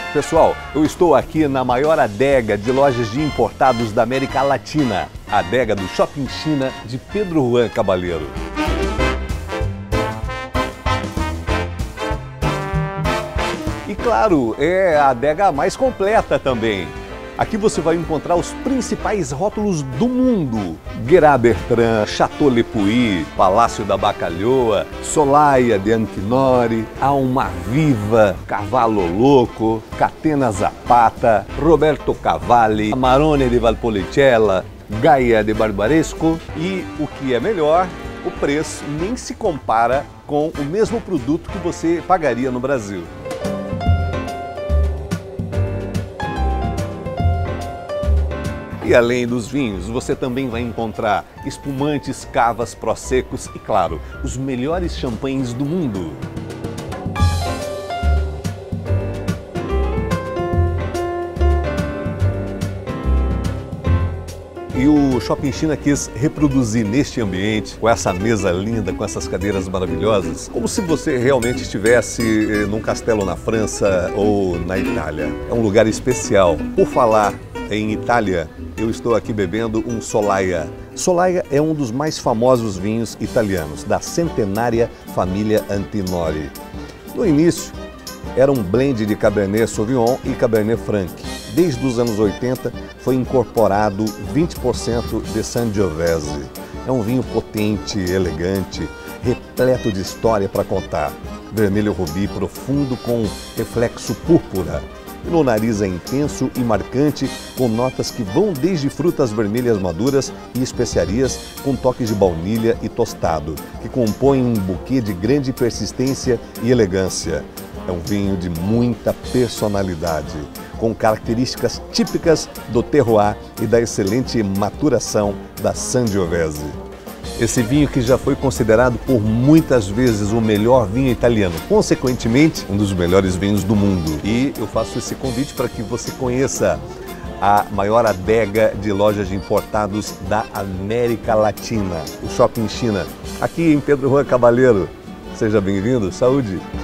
Pessoal, eu estou aqui na maior adega de lojas de importados da América Latina, a adega do Shopping China de Pedro Juan Caballero. E claro, é a adega mais completa também. Aqui você vai encontrar os principais rótulos do mundo: Guerá Bertrand, Chateau Le Puy, Palácio da Bacalhoa, Solaia de Antinori, Almaviva, Cavallo Louco, Catena Zapata, Roberto Cavalli, Amarone de Valpolicella, Gaia de Barbaresco e, o que é melhor, o preço nem se compara com o mesmo produto que você pagaria no Brasil. E além dos vinhos, você também vai encontrar espumantes, cavas, prosecos e, claro, os melhores champanhes do mundo. E o Shopping China quis reproduzir neste ambiente, com essa mesa linda, com essas cadeiras maravilhosas, como se você realmente estivesse num castelo na França ou na Itália. É um lugar especial. Por falar em Itália, eu estou aqui bebendo um Solaia. Solaia é um dos mais famosos vinhos italianos, da centenária família Antinori. No início, era um blend de Cabernet Sauvignon e Cabernet Franc. Desde os anos 80, foi incorporado 20% de Sangiovese. É um vinho potente, elegante, repleto de história para contar. Vermelho rubi profundo com reflexo púrpura. E no nariz é intenso e marcante, com notas que vão desde frutas vermelhas maduras e especiarias com toques de baunilha e tostado, que compõem um buquê de grande persistência e elegância. É um vinho de muita personalidade, com características típicas do terroir e da excelente maturação da Sangiovese. Esse vinho que já foi considerado por muitas vezes o melhor vinho italiano, consequentemente, um dos melhores vinhos do mundo. E eu faço esse convite para que você conheça a maior adega de lojas de importados da América Latina, o Shopping China, aqui em Pedro Juan Caballero. Seja bem-vindo, saúde!